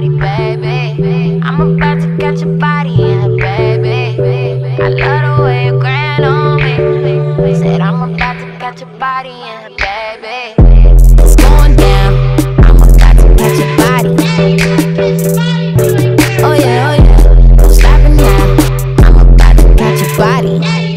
body, baby. I'm about to catch your body in her, baby. I love the way you grind on me. Said I'm about to catch your body in her, baby. It's going down. I'm about to catch your body. Oh yeah, oh yeah. No stopping now. I'm about to catch your body.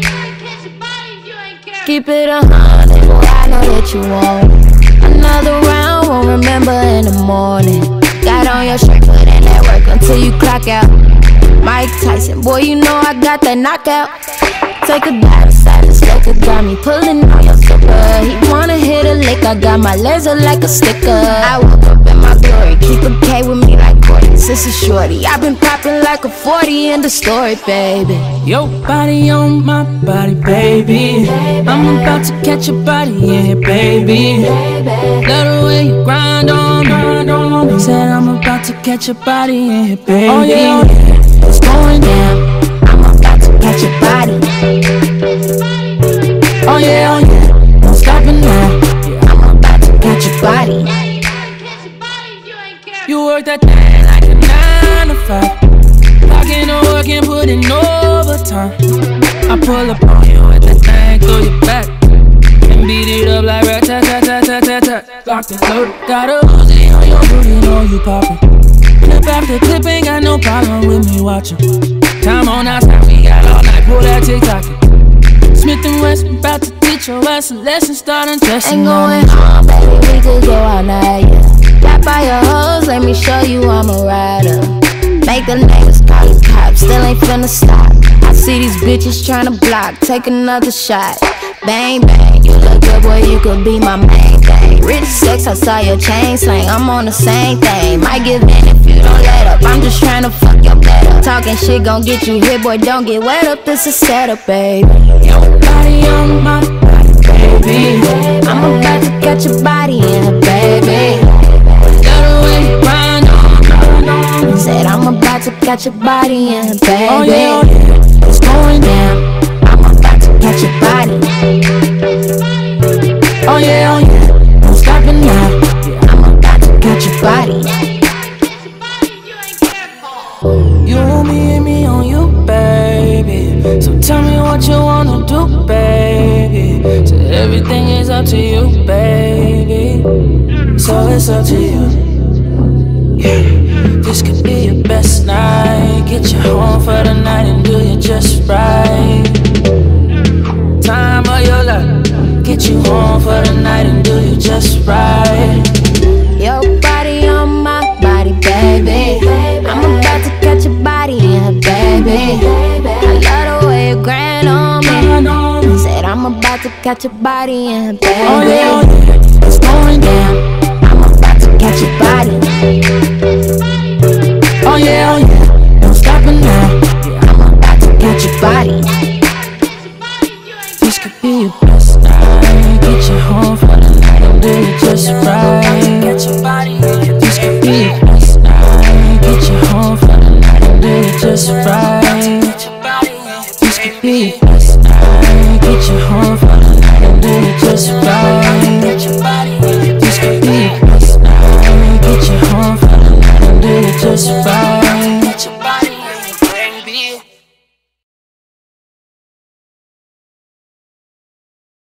Keep it 100, boy, I know that you won't. Another round, won't remember in the morning. Got on your shirt, put in that work until you clock out. Mike Tyson, boy, you know I got that knockout. Take a dive inside this liquor, got me pulling on your zipper. He wanna hit a lick, I got my laser like a sticker. I woke up in my glory, keep a K with me like Courtney. Sissy shorty, I've been popping like a 40 in the story, baby. Your body on my body, baby. I'm about to catch your body, yeah, baby. Love the way you grind on me. Said I'm about to catch your body, yeah, baby. Oh yeah, oh yeah. It's going down. I'm about to catch your body. Oh yeah, oh yeah. No stopping now. I'm about to catch your body. You work that thing like a 9 to 5. Clocking to work and putting overtime. I pull up on you with that thing through your back and beat it up like rat-tat-tat-tat-tat-tat. Locked and loaded. Got a Uzi on your booty, know you poppin'. The back the clip ain't got no problem with me watching. Time on outside, we got all night, pull that TikTok. Smith & Wesson, about to teach your ass a lesson, start undressing. Ain't going home, baby, we could go all night, yeah. Got by your hoes, let me show you I'm a rider. Make the neighbors call the cops, still ain't finna stop. I see these bitches tryna block, take another shot. Bang, bang, you look good, boy, you could be my main thing. Rich sex, I saw your chain slang, I'm on the same thing. Might give in if you don't let up, I'm just tryna fuck your bed up. Talking shit gon' get you hit, boy, don't get wet up, this a setup, baby. Your body on my body, baby. I'm about to catch your body in her, baby. Love the way you grind on me. Said I'm about to catch your body in her, baby. Oh yeah, oh yeah. It's going down. I'm about to catch your body. Oh yeah, oh yeah. No stopping now. I'm about to catch your body. You want me and me on you, baby. So tell me what you wanna do, baby. So everything is up to you, baby. So it's up to you. Yeah, this could be your best night. Get you home for the night and do you just right. Time of your life. Get you home for the night and do you just right. Your body on my body, baby. I'm about to catch your body in her, baby. I love the way you grind on me. Said I'm about to catch your body in her, baby. Oh yeah, oh yeah. It's going